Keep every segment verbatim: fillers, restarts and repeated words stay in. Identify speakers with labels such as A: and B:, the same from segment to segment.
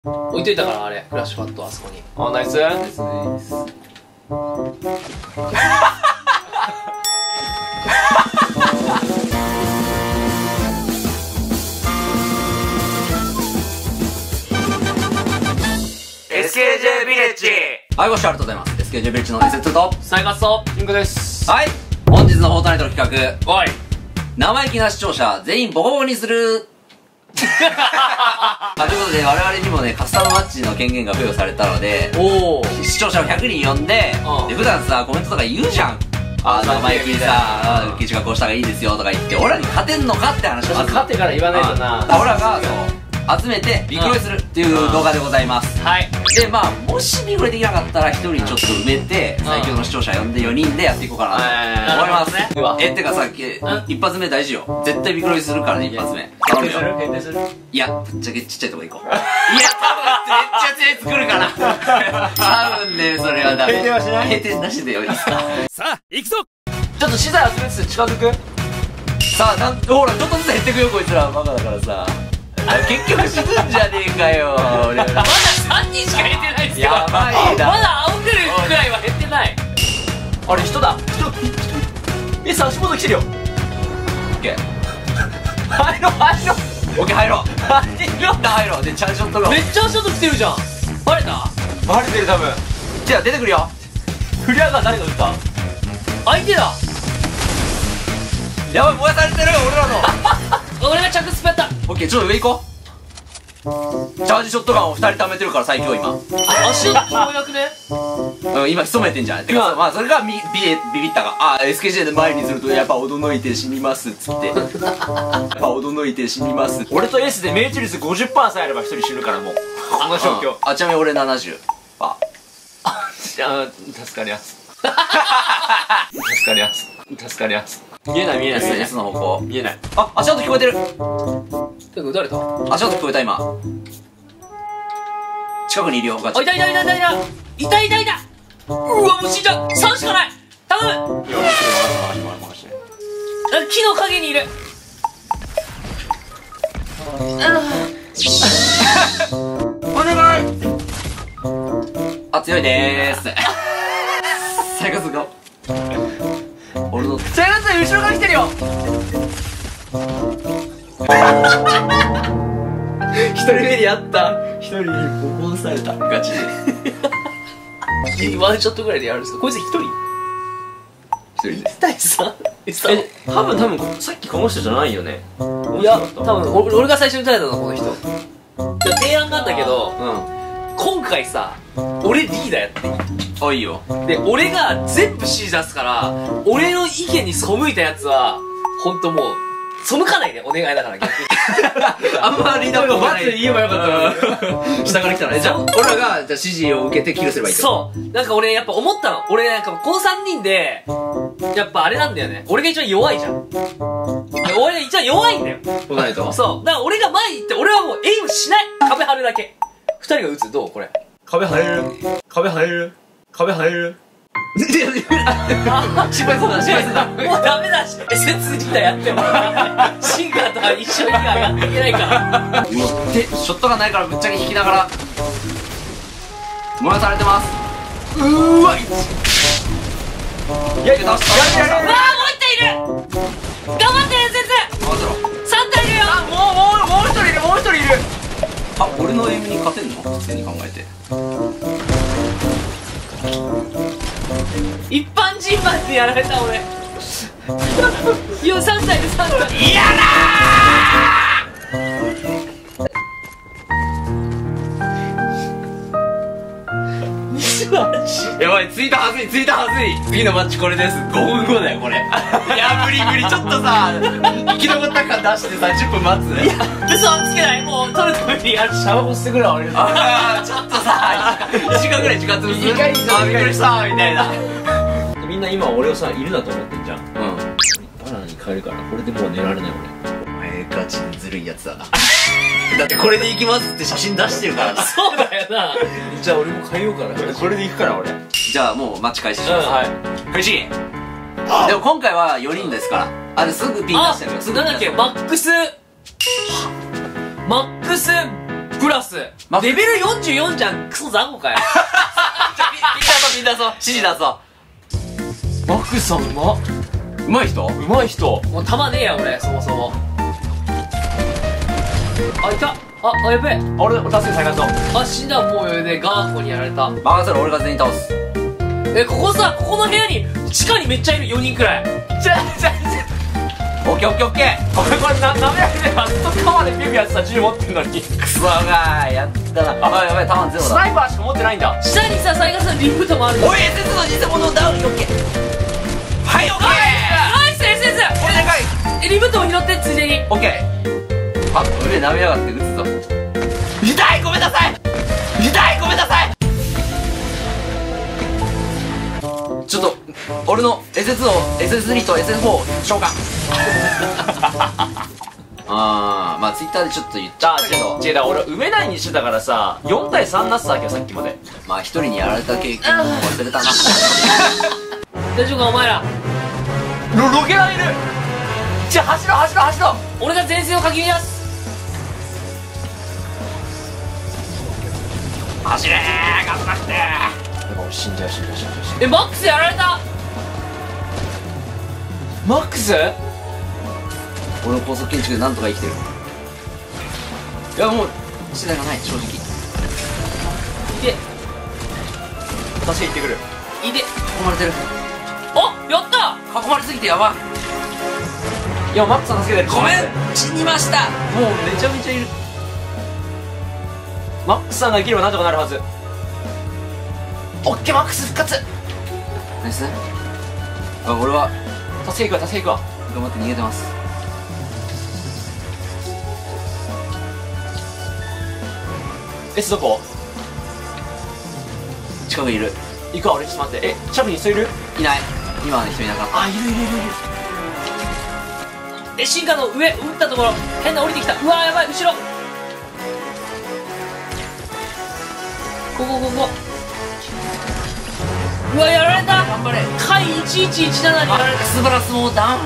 A: 置いといたからあれフラッシュパッドあそこに。
B: あ、ナイスナイスナイス。
C: エスケージェー ビレッジ。はい、ご視聴ありがとうございます。エスケージェー ビレッジの エスツー と
A: サイカスと
B: ピンクです。
C: はい、本日のフォートナイトの企画、
A: おい
C: 生意気な視聴者全員ボコボコにするまあ、ということで我々にもねカスタムマッチの権限が付与されたので、
A: おお
C: 視聴者をひゃくにん呼んで、
A: うん、
C: で普段さコメントとか言うじゃん。あ、生意気にさ、ウッキーチがこうした方がいいですよとか言って、俺らに勝てんのかって話をまず
A: 勝ってから言わないとな。
C: 俺らがそう集めてビクロイするっていう動画でございます。
A: はい。
C: でまあもしビクロイできなかったらひとりちょっと埋めて最強の視聴者呼んでよにんでやっていこうかなと思いますね。えってかさ、一発目大事よ。絶対ビクロイするからね、一発目頼むよ。
B: 変態する。
C: いや、ぶっちゃけちっちゃいとこ行こう。いや、多分めっちゃ手作るから多分ね、それはダメ。
B: 閉店はしない？
C: 閉店なしでよ、いいっすか。
A: さあ行くぞ。
B: ちょっと資材集めつつ近づく。
C: さあ、なんほらちょっとずつ減ってくよ、こいつらバカだからさ。結局死ぬんじゃねえかよ。俺らまだ
A: さんにんしか減ってないですけど、
C: やばいな。
A: まだ青くるくらいは減ってない。
B: あれ人だ。人え、さ、足元来てるよ。
C: オッケー
B: 入ろう入ろう。
C: オッケー入ろう
B: 入ろう
C: 入ろう。でチャンショットが
A: めっちゃ足音来てるじゃん。バレた？
B: バレてる多分。
C: じゃあ出てくるよ。
B: フリアガー誰が撃った？
A: 相手だ。
C: やばい、燃やされてる俺らの
A: 俺が着スペやった。
C: オッケー、ちょっと上行こう。チャージショットガンをふたり貯めてるから最強今。
A: 足音聞こえなくね？
C: うん、今潜めてんじゃん。てかまあそれがビビビビったか。あ、エスケージェー で前にするとやっぱ驚いて死にますっつってやっぱ驚いて死にます。
B: 俺とエースで命中率 ごじゅっパーセント さえあれば一人死ぬからもうこの状況。
C: あ、ちなみに俺ななじゅうパー。
B: あ、助かります助かります助かります。見えない見えない
C: S の方向
B: 見えない。
C: あ、足音聞こえてる。
A: てか撃たれた？
C: 足音聞こえた今。近くにいるよガチ。
A: あ、いたいたいたいたいたいたいたいた。うわ、もう死んじゃう。さんしかない。頼む。
B: いや、任して任して
A: なんか木の陰にいる。
B: お願い。
C: あ、強いでーす最後すご俺の
B: それだったら後ろから来てるよ。一人目にあった一人にボコされたガチで
A: ワンショットぐらいでやるんですか？こいつ一人？
B: 一人です。
A: 大さん？え、
B: 多分多分さっきこの人じゃないよね。
A: いや、多分俺俺が最初に撃たれたのこの人。じゃ提案なんだけど、
C: うん
A: 今回さ、俺リーダーやっていい？
C: あ、いいよ。
A: で、俺が全部指示出すから、俺の意見に背いたやつは、ほんともう、背かないでお願いだから逆に。
C: あんまりだと
B: バツで言えばよかったのに
C: 下から来たらね。じゃあ俺らがじゃあ指示を受けてキルすればいいと。
A: そうなんか俺やっぱ思ったの。俺なんかこのさんにんで、やっぱあれなんだよね。俺が一番弱いじゃん。俺が一番弱いんだよ。
C: そうないと。
A: そう。だから俺が前に行って、俺はもうエイムしない。壁張るだけ。二人が撃つ。どうこれ。
B: 壁張れる壁張れる壁張れる。
C: 失敗するな、失敗するな。
A: もうダメだし、エスツー リーダーやってもシンガーとか一緒にはやっていけないから
C: で、ショットがないからぶっちゃけ引きながら燃やされてます。うーわ、いやいや、出した。
A: うわー、もう一体いる。頑張ってエスツー。
C: 合わせろ。
A: さん体いるよ。
B: もうもうもう一人いるもう一人いる。
C: あ、俺のエイムに勝てんの普通に考えて。
A: 一般人マンにやられた俺。いや、さん体でさん体。
C: 嫌だー。やばい、着いたはずい、着いたはずい。次のマッチこれです。ごふんごだよこれ。いや、無理無理。ちょっとさ生き残った感出してさじゅっぷん待つ。
A: いや、嘘はつけない。もう取るためにやる。シャワー干してくれ俺。
C: あー、ちょっとさいちじかんぐらい時間潰す。
B: いいかいいか
C: あー、びっくりしたみたいな。
B: みんな今俺をさ犬だと思ってんじゃん。
C: うん、
B: バナナに変えるからこれでもう寝られない
C: お前ガチでずるいやつだな。だってこれで行きますって写真出してるからな。
A: そうだよな。
B: 俺。じゃあ俺も変えようかな。これで行くから俺。
C: じゃあもうマッチ開始します。
B: はい
C: 開始。でも今回はよにんですから。あれすぐピン出
A: あ
C: してるよ。す、ぐ
A: なんだっけ、マックスマックスプラスレベルよんじゅうよんじゃん。クソ雑魚かよ。
C: みんなそうみんなそう指示だぞ。
A: マックスさんうまっ。
C: うまい人
A: うまい人。もう弾ねえや俺、そもそも。あ、いた。あ、あ、やべえ。
B: 俺助け再活を。
A: あ、死んだ。もうでガーコにやられた。
C: 任せろ、俺が全員倒す。
A: え、ここさ、ここの部屋に地下にめっちゃいる。よにんくらい。
B: じゃじゃ
C: オッケーオッケーオッケー。
B: これこれな、なめられてずっと鎌でピューピューやってた銃持ってんのに。
C: クソがー、やったな。あ、やばい、弾ゼロだ。
B: スナイパーしか持ってないんだ。
A: 下にさ、再活のリフトもある。
C: おい、エスエス の偽物ダウン。オッケー。はい、オッケー。
A: ナイス エスエス。
C: 俺でかい。
A: え、リフトも拾ってついでに。
C: オッケー。あ、上舐めやがって撃つぞ。痛い、ごめんなさい。痛い、ごめんなさい。ちょっと俺の エスエス を エスエススリー と エスエスフォー 召喚。あー、まあツイッターでちょっと言っちゃったけど、
B: 違うだ、俺埋めないにしてたからさ、よんたいさんなってたわけよ、さっきまで。
C: まあ一人にやられた経験も忘れたな。
A: 大丈夫かお前ら。
B: ロロケランいる。じゃあ走ろう走ろう走ろう。
A: 俺が前線をかき乱す。
C: 走れー、頑張って。
B: でも俺死んじゃう死んじゃう死んじゃう死んじゃ
A: え、マックスやられた。
B: う。マックス。
C: 俺の高速建築でなんとか生きてる。いやもう手段がない、正直。
A: いで
B: 助け行ってくる。
A: いで
C: 囲まれてる。
A: あ、やった
C: 囲まれすぎてやばい。
B: いやマックスさん助けてる。
C: ごめん、死にました。
B: もうめちゃめちゃいる。マックスさんが生きればなんとかなるはず。オッケー、マックス復活。
C: ナイス。あ、俺は
B: 助け行くわ助け行くわ。
C: 頑張って逃げてます。
B: S どこ？
C: 近くにいる。
B: 行くわ俺。ちょっと待って。え、近くに人いる？
C: いない。今はね、人いなかった。
B: あ、いるいるいるいる。
A: え、進化の上打ったところ変な降りてきた。うわーやばい、後ろ。ここここ。うわ、やられた。
C: 頑張れ。
A: 回いちいちいちななにやられた。
C: スバラスもダウン。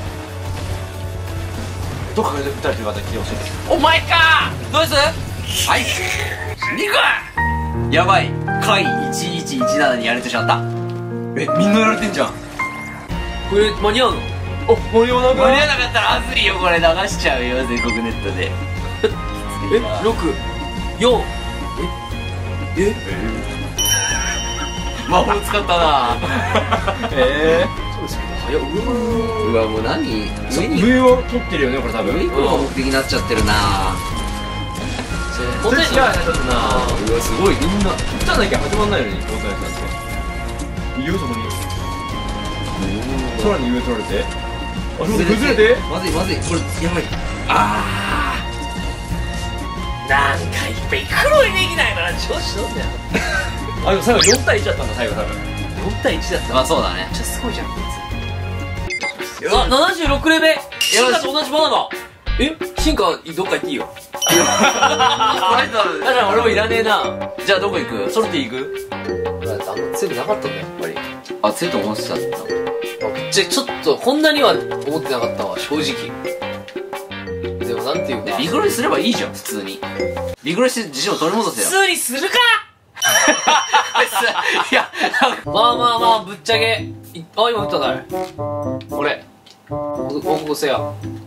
B: どっかで撃たれてる方来てほしい。
C: お前かー。どうです？はい。にこやばい。回いちいちいちななにやられてしまった。え、みんなやられてんじゃん。
A: これ間に合うの？
B: お、間に合わなくない？
C: 間に合わなかったらまずいよ、これ流しちゃうよ、全国ネットで。
A: え、ろく、よん、え、
C: 魔法使ったな。
B: ええ。そうですけど早っ。
C: うわ、もう何上に
B: 上を取ってるよねこれ多分。
C: 上に来るが目的になっちゃってるな。
A: 本当に
B: 違うなちょっとな。うわすごいみんな撃たなきゃ始まんないのに交代したんですか。いいよそこに。空に上取られて。あ、崩れて。
C: まずいまずい、これやばい。あ
A: なんかいっぱい黒いできないから調子乗んだよ。
B: あ、でも最後よんたいいちだったんだ最後多分。
A: よんたいいちだった。
C: あ、まあそうだね。
A: めっちゃすごいじゃんこいつ。あ、ななじゅうろくレベル。進化と同じバナナ。え、進化どっか行っていいよ。
C: だから
B: 俺もいらねえな。
C: じゃあどこ行く？
B: ソルティ行く？
A: あんま強くなかったんだやっぱり。
C: あ、強いと思ってた。
A: じゃ、ちょっとこんなには思ってなかったわ正直。でもなんていうか、
C: ビグロイすればいいじゃん、普通に。ビグロイして自信を取り戻せよ。
A: 普通にするか。
C: いや、
A: まあまあまあぶっちゃけい、あ、今撃った誰？俺おここせや。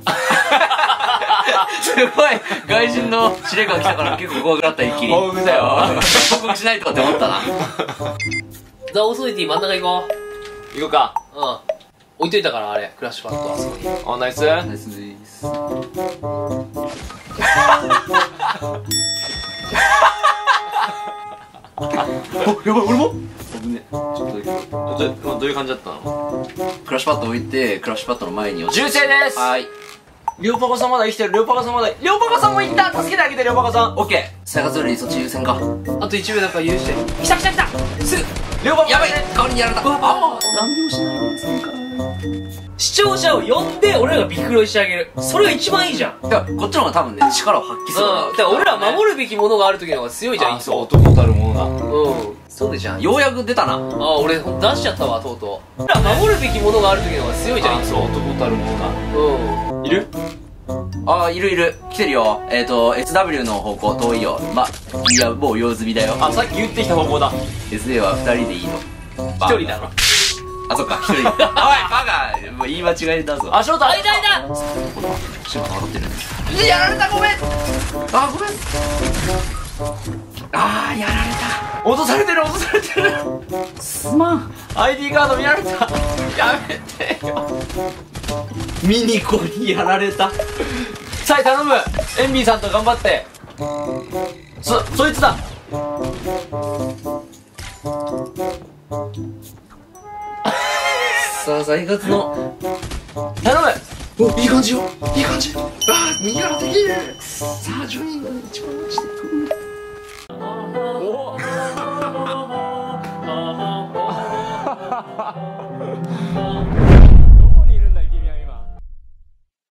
C: すごい外人の司令官来たから結構怖くなった一気に。
B: 報告だよ。
C: 報告しないとかって思ったな。
A: ザ・オーソリティ真ん中行こ
B: 行こうか。
A: う。うん、置いといたからあれクラッシュパッドあそこに。
B: あ、ナイス。
C: ナイスです。
B: お、やばい俺も。
C: 危ね。ちょっとだけ
B: どどどういう感じだったの？
C: クラッシュパッド置いて、クラッシュパッドの前に落ち
B: 銃声です。
C: はい。
B: リョウパコさんまだ生きてる。リョウパコさんまだ。リョウパコさんも行った。助けてあげてリョウパコさん。オッケー。
C: 生活よりそっち優先か。
A: あといちびょうだから許して。来た来た来た。すぐ
B: リョウパコ
C: やばい、代わりにやられた。ああ、
B: 何でもしないですか。
A: 視聴者を呼んで俺らがビクロイしてあげる。それが一番いいじゃん。うん。
C: だからこっちの方が多分ね、力を発揮する
A: だから俺ら守るべきものがある時の方が強いじゃん。
B: あ、そう、男たるものだ。
A: うん。そうでじゃん。
C: ようやく出たな。
A: あ、俺出しちゃったわとうとう。俺ら守るべきものがある時の方が強いじゃん。
B: あ、そう、男たるものだ。
A: うん。
B: いる？
C: あー、いるいる。来てるよ。えっと、エスダブリュー の方向遠いよ。ま、いや、もう用済みだよ。
A: あ、さっき言ってきた方向だ。
C: エスエー はふたりでいいの。
A: 一人だろ。
C: あ、そっか、一人。おい、バカもう言い間違いだぞ。
A: あ、ショート、あ、いたいた。
C: ショート笑ってる。
A: やられた、ごめん。
C: あ、ごめん。あー、やられた。
A: 落とされてる、落とされてる。
C: すまん。
A: アイディー カード見られた。やめてよ。
B: ミニコにやられた。
A: さあ、頼む。エンビーさんと頑張って。そ、そいつだ。
B: さあ、財活の。
A: 頼む。
B: お、いい感じよ。いい感じ。あー、右から敵。さあ、じゅうにんが一番落ちていく。
A: お